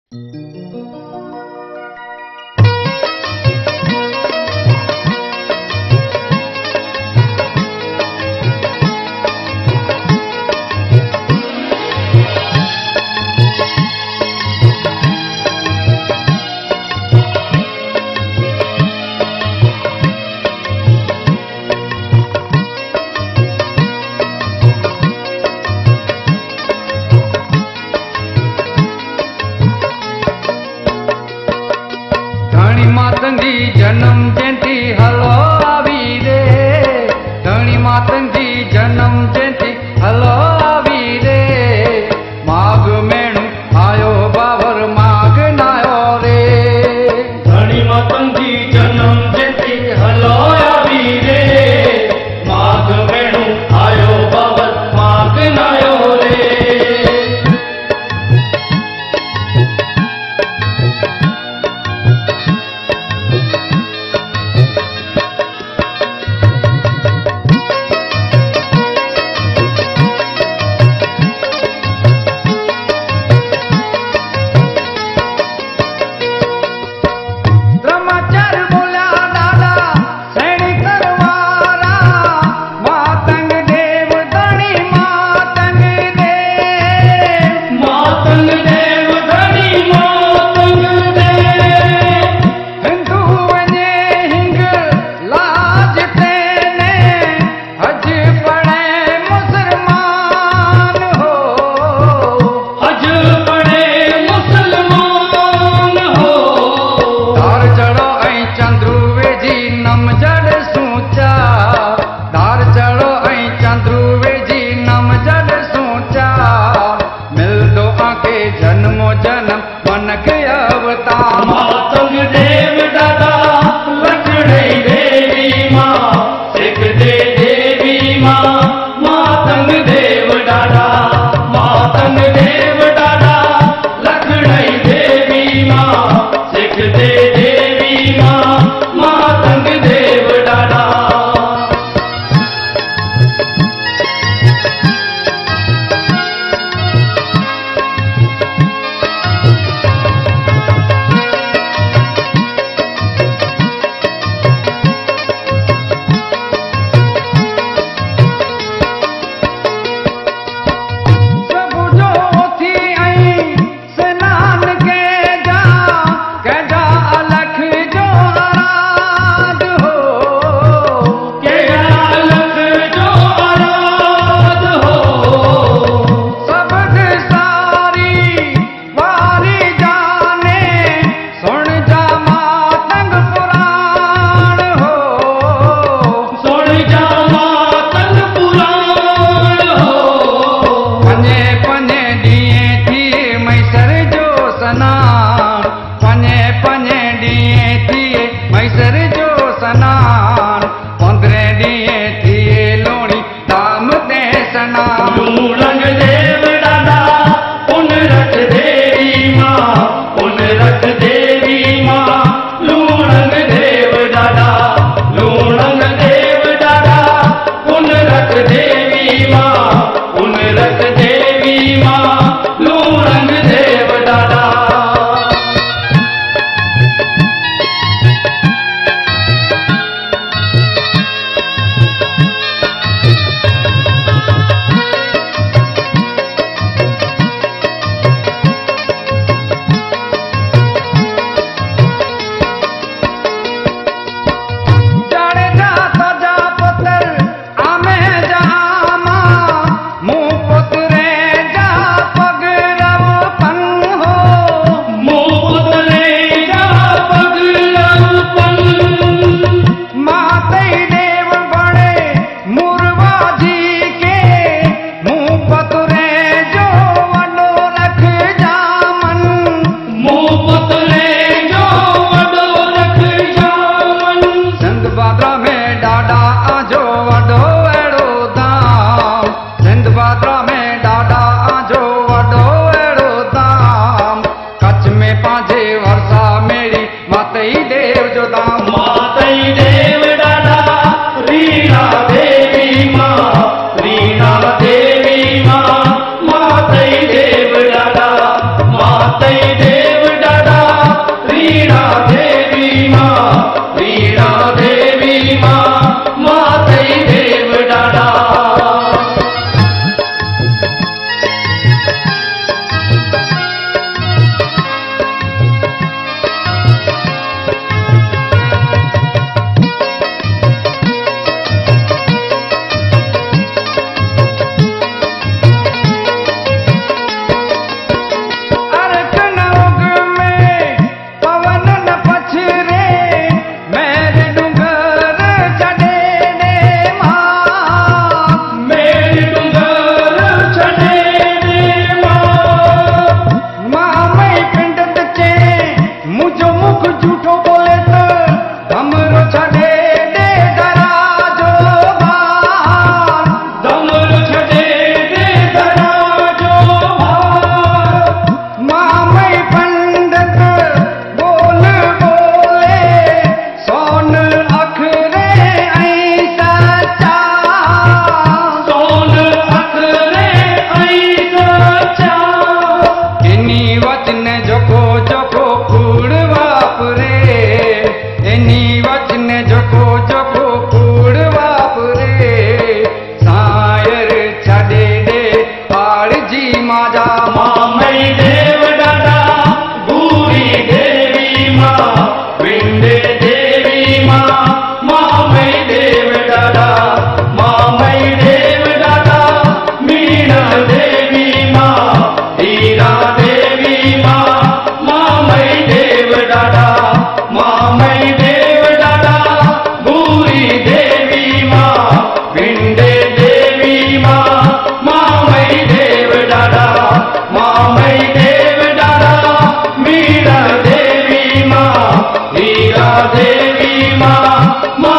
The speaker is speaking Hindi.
मातंगी जन्म जयंती हलो आवी रे, धनी मातंगी जन्म जयंती हलो आवी रे, माघ मेणु आयो बाबर माघ नायो रे, धनी मातंगी जन्म जयंती हलो आवी रे, माघ मेणु आयो बाबर माघ नायो रे। जन्मो जन्म मन के अवतार मातंग देव दादा लक्ष्मी देवी माँ सिख दे देवी माँ मातंग देव दादा मातंग देव दादा लक्ष्मी देवी माँ सिख दे देवी माँ मातंग देव दादा। मैसर जो सनान 15 दिए थिए लोणी दाम ते सनान लूणंग देव दादा पुन रख देवी माँ पुन रख देवी माँ लूणंग देव दादा लूणंग देव दादा पुन रख देवी माँ पुन रख देवी माँ लूणंग देव दादा। मां